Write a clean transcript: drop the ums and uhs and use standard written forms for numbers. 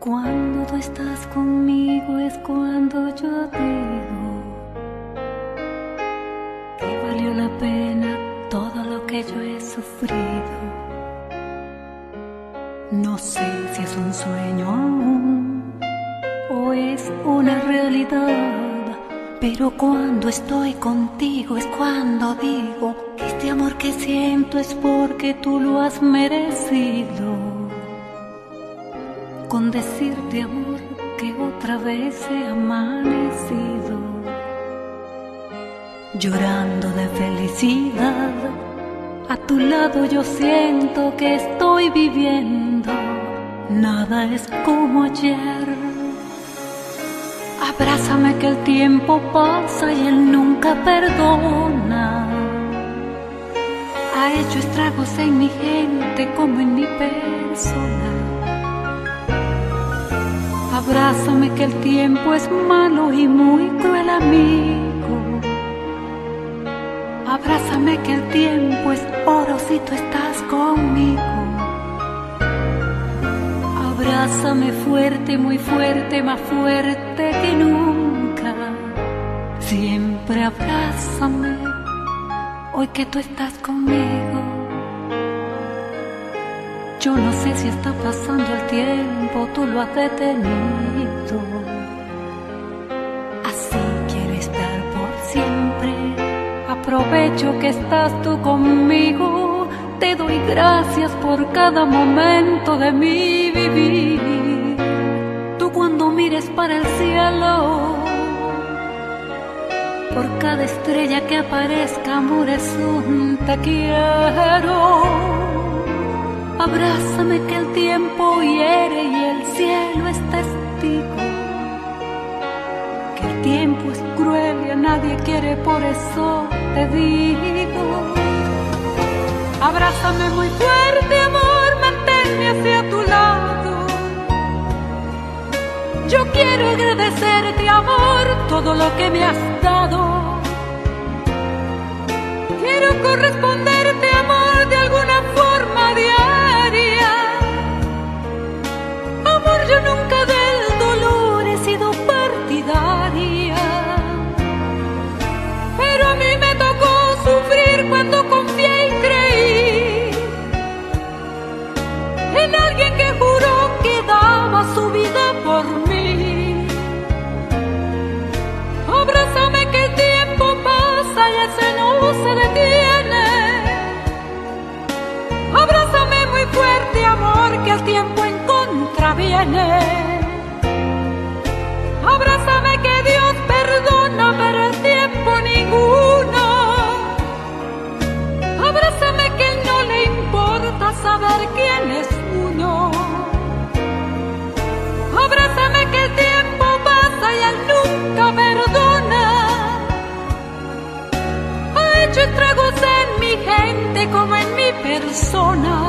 Cuando tú estás conmigo es cuando yo digo que valió la pena todo lo que yo he sufrido. No sé si es un sueño aún o es una realidad, pero cuando estoy contigo es cuando digo que este amor que siento es porque tú lo has merecido. Con decirte, amor, que otra vez he amanecido llorando de felicidad. A tu lado yo siento que estoy viviendo, nada es como ayer. Abrázame que el tiempo pasa y él nunca perdona. Ha hecho estragos en mi gente como en mi persona. Abrázame que el tiempo es malo y muy cruel amigo. Abrázame que el tiempo es oro si tú estás conmigo. Abrázame fuerte, muy fuerte, más fuerte que nunca. Siempre abrázame hoy que tú estás conmigo. Yo no sé si está pasando el tiempo, tú lo has detenido. Así quiero estar por siempre. Aprovecho que estás tú conmigo. Te doy gracias por cada momento de mi vivir. Tú cuando mires para el cielo, por cada estrella que aparezca, amor, es un te quiero. Abrázame que el tiempo hiere y el cielo es testigo. Que el tiempo es cruel y a nadie quiere, por eso te digo. Abrázame muy fuerte, amor, manténme hacia tu lado. Yo quiero agradecerte, amor, todo lo que me has dado. Quiero corresponderte, amor, de alguna forma diaria. Amor, yo nunca del dolor he sido partidaria, pero a mí me tocó sufrir cuando confié y creí en alguien que juró que daba su vida por mí. Abrázame que el tiempo pasa y ese no se detiene. Abrázame muy fuerte, amor, que el tiempo en contra viene. Abrázame que Dios perdona, pero el tiempo ninguno. Abrázame que él no le importa saber quién es uno. Abrázame que el tiempo pasa y él nunca perdona. Ha hecho estragos en mi gente como en mi persona.